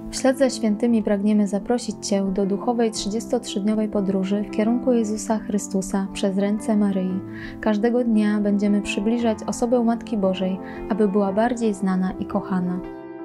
Wśled ze świętymi pragniemy zaprosić Cię do duchowej 33-dniowej podróży w kierunku Jezusa Chrystusa przez ręce Maryi. Każdego dnia będziemy przybliżać osobę Matki Bożej, aby była bardziej znana i kochana.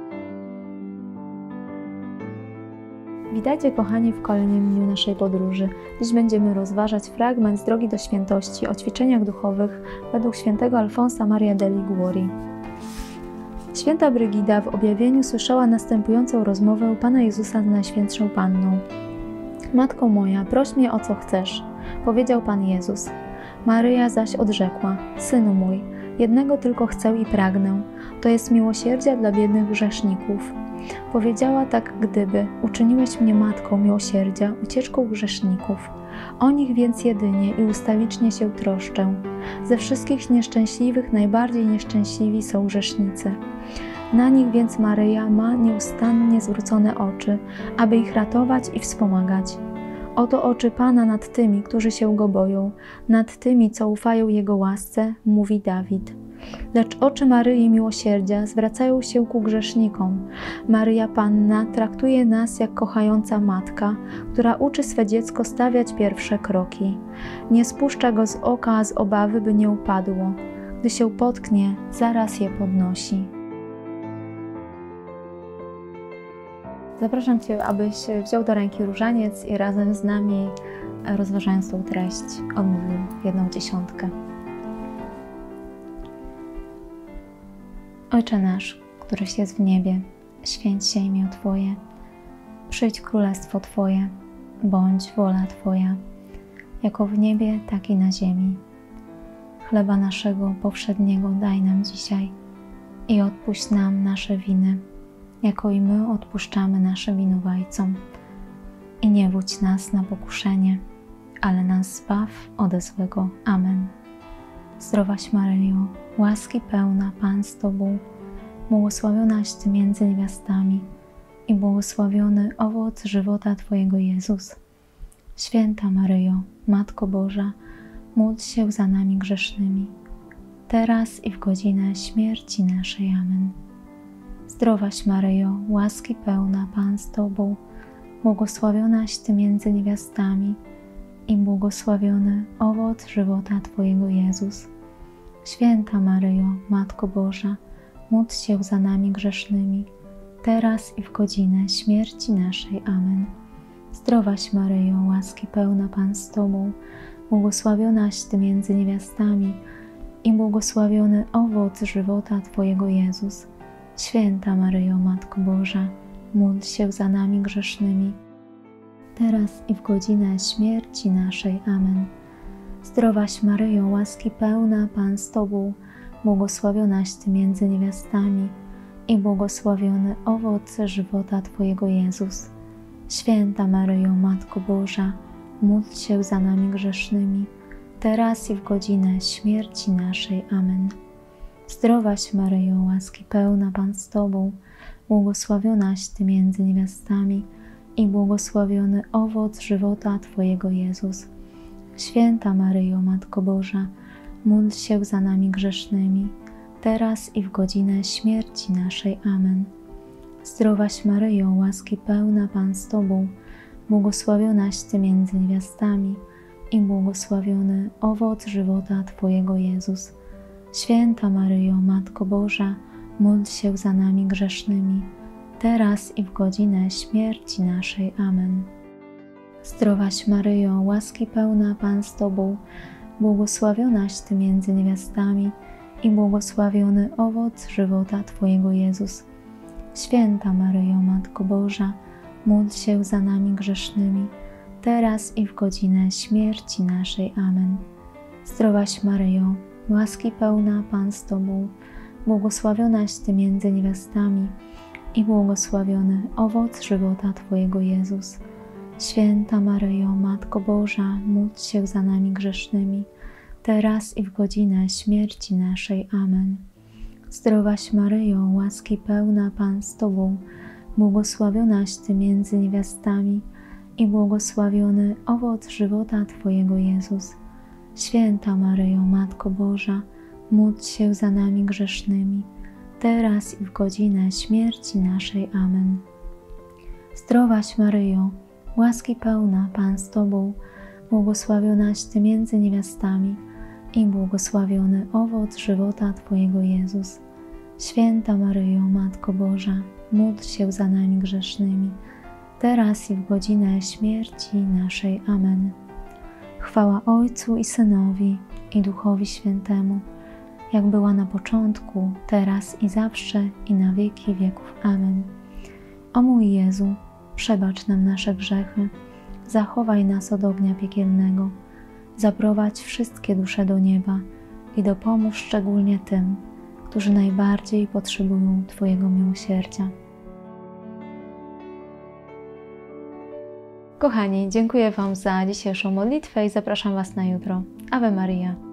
Witajcie kochani w kolejnym dniu naszej podróży. Dziś będziemy rozważać fragment z Drogi do Świętości o ćwiczeniach duchowych według świętego Alfonsa Maria de Liguori. Święta Brygida w objawieniu słyszała następującą rozmowę Pana Jezusa z Najświętszą Panną. Matko moja, proś mnie o co chcesz, powiedział Pan Jezus. Maryja zaś odrzekła, Synu mój, jednego tylko chcę i pragnę, to jest miłosierdzia dla biednych grzeszników. Powiedziała tak gdyby, uczyniłeś mnie matką miłosierdzia, ucieczką grzeszników. O nich więc jedynie i ustawicznie się troszczę. Ze wszystkich nieszczęśliwych najbardziej nieszczęśliwi są grzesznicy. Na nich więc Maryja ma nieustannie zwrócone oczy, aby ich ratować i wspomagać. Oto oczy Pana nad tymi, którzy się Go boją, nad tymi, co ufają Jego łasce, mówi Dawid. Lecz oczy Maryi miłosierdzia zwracają się ku grzesznikom. Maryja Panna traktuje nas jak kochająca matka, która uczy swe dziecko stawiać pierwsze kroki. Nie spuszcza go z oka, a z obawy, by nie upadło. Gdy się potknie, zaraz je podnosi. Zapraszam Cię, abyś wziął do ręki różaniec i razem z nami, rozważając tą treść, odmówił jedną dziesiątkę. Ojcze nasz, któryś jest w niebie, święć się imię Twoje. Przyjdź królestwo Twoje, bądź wola Twoja, jako w niebie, tak i na ziemi. Chleba naszego powszedniego daj nam dzisiaj i odpuść nam nasze winy, jako i my odpuszczamy naszym winowajcom. I nie wódź nas na pokuszenie, ale nas zbaw ode złego. Amen. Zdrowaś Maryjo, łaski pełna, Pan z Tobą, błogosławionaś Ty między niewiastami i błogosławiony owoc żywota Twojego Jezus. Święta Maryjo, Matko Boża, módl się za nami grzesznymi, teraz i w godzinę śmierci naszej. Amen. Zdrowaś Maryjo, łaski pełna, Pan z Tobą, błogosławionaś Ty między niewiastami i błogosławiony owoc żywota Twojego Jezus. Święta Maryjo, Matko Boża, módl się za nami grzesznymi, teraz i w godzinę śmierci naszej. Amen. Zdrowaś Maryjo, łaski pełna, Pan z Tobą, błogosławionaś Ty między niewiastami i błogosławiony owoc żywota Twojego Jezus. Święta Maryjo, Matko Boża, módl się za nami grzesznymi, teraz i w godzinę śmierci naszej. Amen. Zdrowaś Maryjo, łaski pełna, Pan z Tobą, błogosławionaś Ty między niewiastami i błogosławiony owoc żywota Twojego Jezus. Święta Maryjo, Matko Boża, módl się za nami grzesznymi, teraz i w godzinę śmierci naszej. Amen. Zdrowaś Maryjo, łaski pełna, Pan z Tobą, błogosławionaś Ty między niewiastami i błogosławiony owoc żywota Twojego Jezus. Święta Maryjo, Matko Boża, módl się za nami grzesznymi, teraz i w godzinę śmierci naszej. Amen. Zdrowaś Maryjo, łaski pełna, Pan z Tobą, błogosławionaś Ty między niewiastami i błogosławiony owoc żywota Twojego Jezus. Święta Maryjo, Matko Boża, módl się za nami grzesznymi, teraz i w godzinę śmierci naszej. Amen. Zdrowaś Maryjo, łaski pełna, Pan z Tobą, błogosławionaś Ty między niewiastami i błogosławiony owoc żywota Twojego Jezus. Święta Maryjo, Matko Boża, módl się za nami grzesznymi, teraz i w godzinę śmierci naszej. Amen. Zdrowaś Maryjo, łaski pełna, Pan z Tobą, błogosławionaś Ty między niewiastami i błogosławiony owoc żywota Twojego Jezus. Święta Maryjo, Matko Boża, módl się za nami grzesznymi, teraz i w godzinę śmierci naszej. Amen. Zdrowaś Maryjo, łaski pełna, Pan z Tobą, błogosławionaś Ty między niewiastami i błogosławiony owoc żywota Twojego Jezus. Święta Maryjo, Matko Boża, módl się za nami grzesznymi, teraz i w godzinę śmierci naszej. Amen. Zdrowaś Maryjo, łaski pełna, Pan z Tobą, błogosławionaś Ty między niewiastami i błogosławiony owoc żywota Twojego Jezus. Święta Maryjo, Matko Boża, módl się za nami grzesznymi, teraz i w godzinę śmierci naszej. Amen. Chwała Ojcu i Synowi, i Duchowi Świętemu, jak była na początku, teraz i zawsze, i na wieki wieków. Amen. O mój Jezu, przebacz nam nasze grzechy, zachowaj nas od ognia piekielnego, zaprowadź wszystkie dusze do nieba i dopomóż szczególnie tym, którzy najbardziej potrzebują Twojego miłosierdzia. Kochani, dziękuję Wam za dzisiejszą modlitwę i zapraszam Was na jutro. Ave Maria.